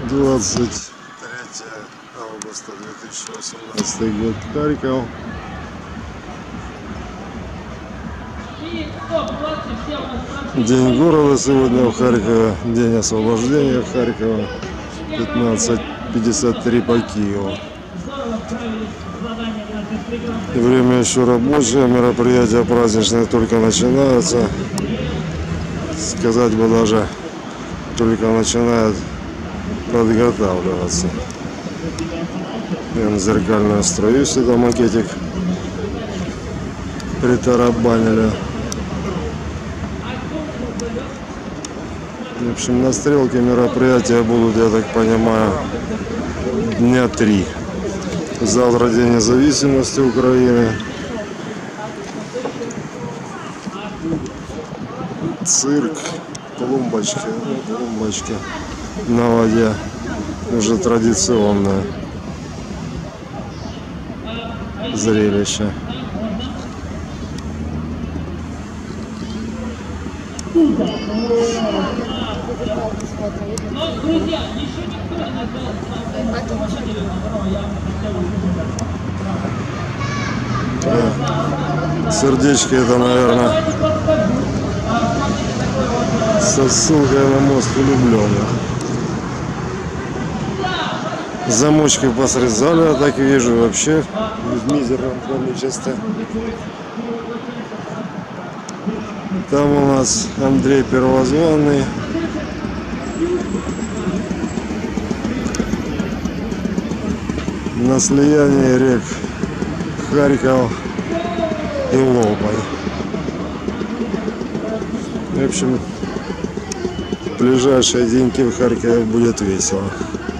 23 августа 2018 год, Харьков. День города сегодня в Харькове, день освобождения Харькова, 15:53 по Киеву. Время еще рабочее, мероприятия праздничные только начинаются. Сказать бы, даже только начинают подготавливаться. Зеркальную струю сюда макетик притарабанили. В общем, на стрелке мероприятия будут, я так понимаю, дня 3. Завтра День независимости Украины. Цирк, клумбочки на воде, уже традиционное зрелище. Сердечки это, наверное, со ссылкой на мост влюбленных. Замочки посрезали, я так вижу, вообще в мизерном количестве. Там у нас Андрей Первозванный. На слиянии рек Харьков и Лобай. В общем, в ближайшие деньки в Харькове будет весело.